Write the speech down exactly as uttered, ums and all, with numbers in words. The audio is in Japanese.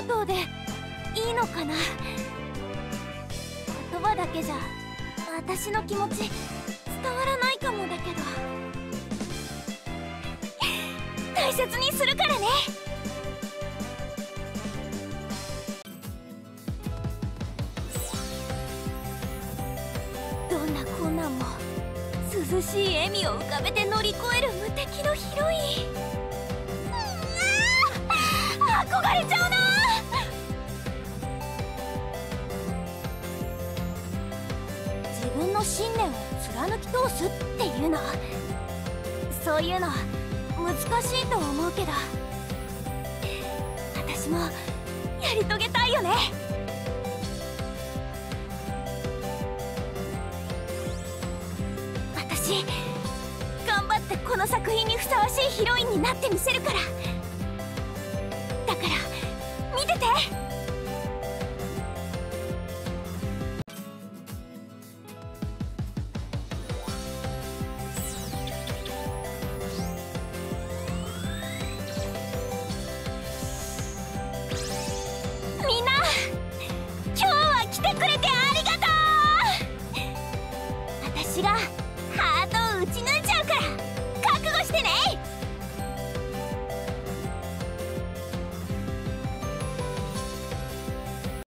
がとうでいいのかな。言葉だけじゃ私の気持ち伝わらないかもだけど、大切にするからね。どんな困難も涼しい笑みを浮かべて乗り越える無敵のヒロイン。うわー、憧れちゃうな。自分の信念を貫き通すっていうの、そういうの難しいと思うけど、私もやり遂げたいよね。私頑張ってこの作品にふさわしいヒロインになってみせるから。